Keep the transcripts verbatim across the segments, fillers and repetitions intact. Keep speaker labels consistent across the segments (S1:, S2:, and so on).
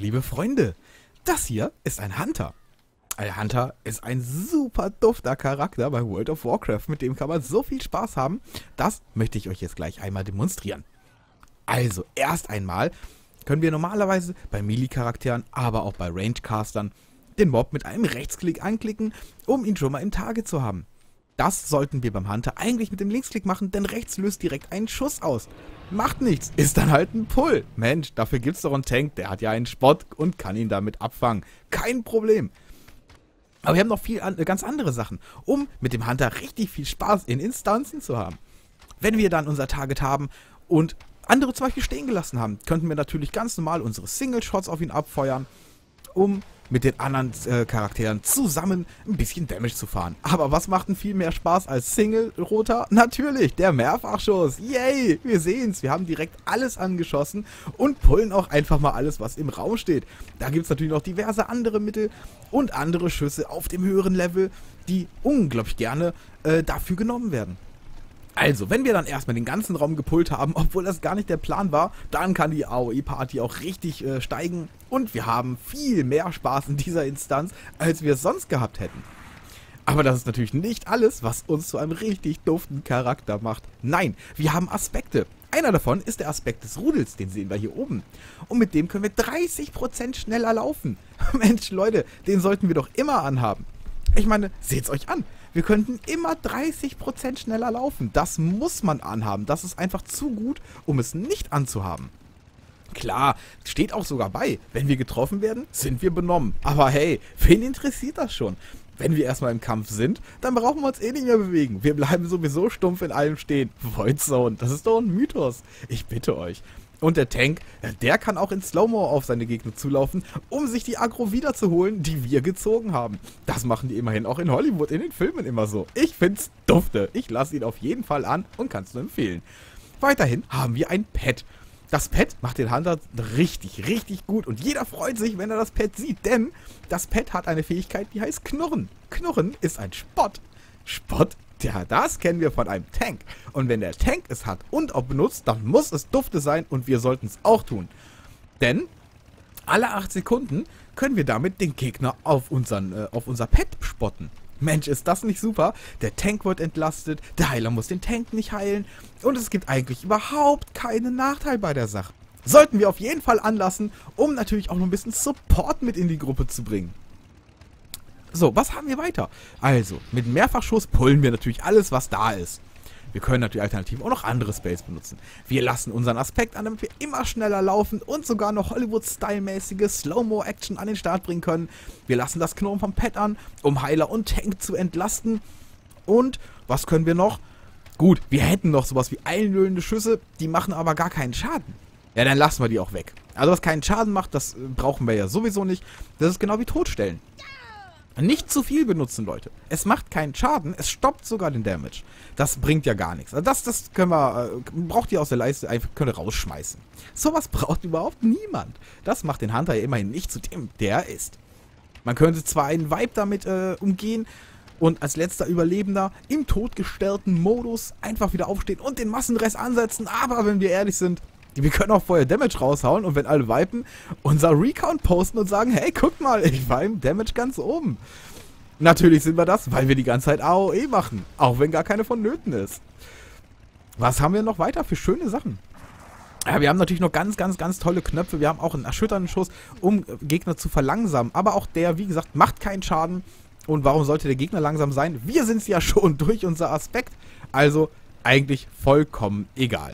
S1: liebe Freunde, das hier ist ein Hunter. Ein Hunter ist ein super dufter Charakter bei World of Warcraft, mit dem kann man so viel Spaß haben. Das möchte ich euch jetzt gleich einmal demonstrieren. Also, erst einmal können wir normalerweise bei Melee-Charakteren, aber auch bei Rangecastern den Mob mit einem Rechtsklick anklicken, um ihn schon mal im Target zu haben. Das sollten wir beim Hunter eigentlich mit dem Linksklick machen, denn rechts löst direkt einen Schuss aus. Macht nichts, ist dann halt ein Pull. Mensch, dafür gibt's doch einen Tank, der hat ja einen Spot und kann ihn damit abfangen. Kein Problem. Aber wir haben noch viel an, ganz andere Sachen, um mit dem Hunter richtig viel Spaß in Instanzen zu haben. Wenn wir dann unser Target haben und andere zum Beispiel stehen gelassen haben, könnten wir natürlich ganz normal unsere Single-Shots auf ihn abfeuern, um mit den anderen äh, Charakteren zusammen ein bisschen Damage zu fahren. Aber was macht denn viel mehr Spaß als Single-Roter? Natürlich, der Mehrfachschuss. Yay, wir sehen's. Wir haben direkt alles angeschossen und pullen auch einfach mal alles, was im Raum steht. Da gibt's natürlich noch diverse andere Mittel und andere Schüsse auf dem höheren Level, die unglaublich gerne äh, dafür genommen werden. Also, wenn wir dann erstmal den ganzen Raum gepullt haben, obwohl das gar nicht der Plan war, dann kann die A O E-Party auch richtig äh, steigen und wir haben viel mehr Spaß in dieser Instanz, als wir es sonst gehabt hätten. Aber das ist natürlich nicht alles, was uns zu einem richtig duften Charakter macht. Nein, wir haben Aspekte. Einer davon ist der Aspekt des Rudels, den sehen wir hier oben. Und mit dem können wir dreißig Prozent schneller laufen. Mensch, Leute, den sollten wir doch immer anhaben. Ich meine, seht's euch an. Wir könnten immer dreißig Prozent schneller laufen. Das muss man anhaben. Das ist einfach zu gut, um es nicht anzuhaben. Klar, steht auch sogar bei, wenn wir getroffen werden, sind wir benommen. Aber hey, wen interessiert das schon? Wenn wir erstmal im Kampf sind, dann brauchen wir uns eh nicht mehr bewegen. Wir bleiben sowieso stumpf in allem stehen. Void Zone, das ist doch ein Mythos. Ich bitte euch. Und der Tank, der kann auch in Slow-Mo auf seine Gegner zulaufen, um sich die Aggro wiederzuholen, die wir gezogen haben. Das machen die immerhin auch in Hollywood, in den Filmen immer so. Ich find's dufte. Ich lasse ihn auf jeden Fall an und kann's nur empfehlen. Weiterhin haben wir ein Pet. Das Pet macht den Hunter richtig, richtig gut und jeder freut sich, wenn er das Pet sieht, denn das Pet hat eine Fähigkeit, die heißt Knurren. Knurren ist ein Spot. Spot? Ja, das kennen wir von einem Tank. Und wenn der Tank es hat und auch benutzt, dann muss es dufte sein und wir sollten es auch tun. Denn alle acht Sekunden können wir damit den Gegner auf, unseren, äh, auf unser Pet spotten. Mensch, ist das nicht super? Der Tank wird entlastet, der Heiler muss den Tank nicht heilen und es gibt eigentlich überhaupt keinen Nachteil bei der Sache. Sollten wir auf jeden Fall anlassen, um natürlich auch noch ein bisschen Support mit in die Gruppe zu bringen. So, was haben wir weiter? Also, mit Mehrfachschuss pullen wir natürlich alles, was da ist. Wir können natürlich alternativ auch noch andere Spells benutzen. Wir lassen unseren Aspekt an, damit wir immer schneller laufen und sogar noch Hollywood-Style-mäßige Slow-Mo-Action an den Start bringen können. Wir lassen das Knurren vom Pet an, um Heiler und Tank zu entlasten. Und, was können wir noch? Gut, wir hätten noch sowas wie einlöhnende Schüsse, die machen aber gar keinen Schaden. Ja, dann lassen wir die auch weg. Also, was keinen Schaden macht, das brauchen wir ja sowieso nicht. Das ist genau wie Totstellen. Nicht zu viel benutzen, Leute. Es macht keinen Schaden, es stoppt sogar den Damage. Das bringt ja gar nichts. Also das, das können wir, äh, braucht ihr aus der Leiste, einfach können rausschmeißen. Sowas braucht überhaupt niemand. Das macht den Hunter ja immerhin nicht zu dem, der er ist. Man könnte zwar einen Vibe damit äh, umgehen und als letzter Überlebender im totgestellten Modus einfach wieder aufstehen und den Massenrest ansetzen, aber wenn wir ehrlich sind, wir können auch vorher Damage raushauen und wenn alle wipen, unser Recount posten und sagen, hey, guck mal, ich war im Damage ganz oben. Natürlich sind wir das, weil wir die ganze Zeit A O E machen, auch wenn gar keine vonnöten ist. Was haben wir noch weiter für schöne Sachen? Ja, wir haben natürlich noch ganz, ganz, ganz tolle Knöpfe. Wir haben auch einen erschütternden Schuss, um Gegner zu verlangsamen. Aber auch der, wie gesagt, macht keinen Schaden. Und warum sollte der Gegner langsam sein? Wir sind es ja schon durch unser Aspekt. Also eigentlich vollkommen egal.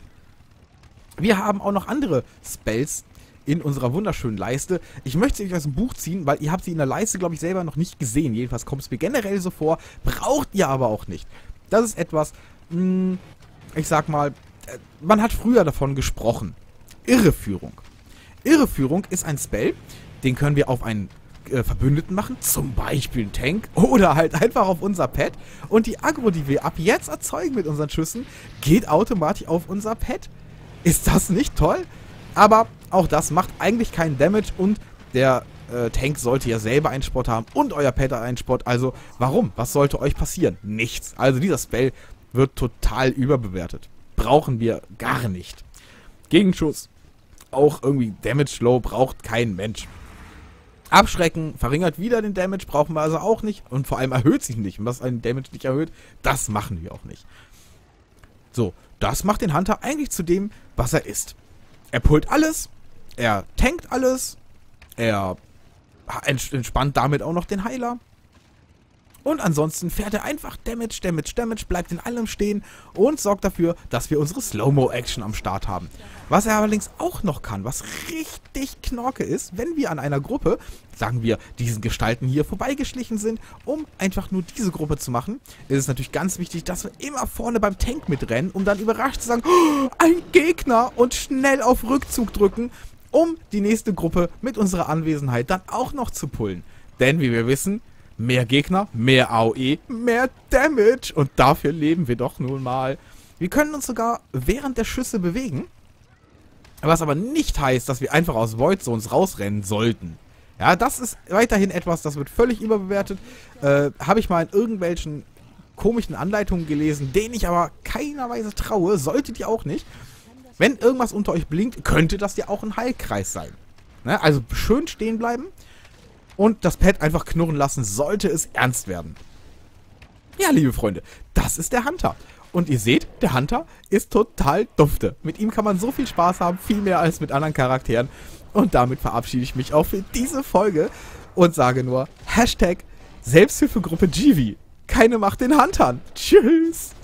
S1: Wir haben auch noch andere Spells in unserer wunderschönen Leiste. Ich möchte sie euch aus dem Buch ziehen, weil ihr habt sie in der Leiste, glaube ich, selber noch nicht gesehen. Jedenfalls kommt es mir generell so vor. Braucht ihr aber auch nicht. Das ist etwas, mh, ich sag mal, man hat früher davon gesprochen. Irreführung. Irreführung ist ein Spell, den können wir auf einen äh, Verbündeten machen, zum Beispiel einen Tank oder halt einfach auf unser Pet. Und die Aggro, die wir ab jetzt erzeugen mit unseren Schüssen, geht automatisch auf unser Pet. Ist das nicht toll? Aber auch das macht eigentlich keinen Damage und der äh, Tank sollte ja selber einen Spot haben und euer Pet hat einen Spot. Also warum? Was sollte euch passieren? Nichts. Also dieser Spell wird total überbewertet. Brauchen wir gar nicht. Gegenschuss. Auch irgendwie Damage Low braucht kein Mensch. Abschrecken, verringert wieder den Damage, brauchen wir also auch nicht. Und vor allem erhöht sich nicht. Und was einen Damage nicht erhöht, das machen wir auch nicht. So, das macht den Hunter eigentlich zu dem, was er ist. Er pullt alles, er tankt alles, er entspannt damit auch noch den Heiler. Und ansonsten fährt er einfach Damage, Damage, Damage, bleibt in allem stehen und sorgt dafür, dass wir unsere Slow-Mo-Action am Start haben. Was er allerdings auch noch kann, was richtig Knorke ist, wenn wir an einer Gruppe, sagen wir, diesen Gestalten hier vorbeigeschlichen sind, um einfach nur diese Gruppe zu machen, ist es natürlich ganz wichtig, dass wir immer vorne beim Tank mitrennen, um dann überrascht zu sagen, oh, ein Gegner, und schnell auf Rückzug drücken, um die nächste Gruppe mit unserer Anwesenheit dann auch noch zu pullen. Denn wie wir wissen, mehr Gegner, mehr A O E, mehr Damage. Und dafür leben wir doch nun mal. Wir können uns sogar während der Schüsse bewegen. Was aber nicht heißt, dass wir einfach aus Void Zones rausrennen sollten. Ja, das ist weiterhin etwas, das wird völlig überbewertet. Äh, habe ich mal in irgendwelchen komischen Anleitungen gelesen, denen ich aber keinerweise traue. Solltet ihr auch nicht. Wenn irgendwas unter euch blinkt, könnte das ja auch ein Heilkreis sein. Ne? Also schön stehen bleiben. Und das Pad einfach knurren lassen, sollte es ernst werden. Ja, liebe Freunde, das ist der Hunter. Und ihr seht, der Hunter ist total dufte. Mit ihm kann man so viel Spaß haben, viel mehr als mit anderen Charakteren. Und damit verabschiede ich mich auch für diese Folge und sage nur Hashtag Selbsthilfegruppe G V. Keine Macht den Huntern. Tschüss.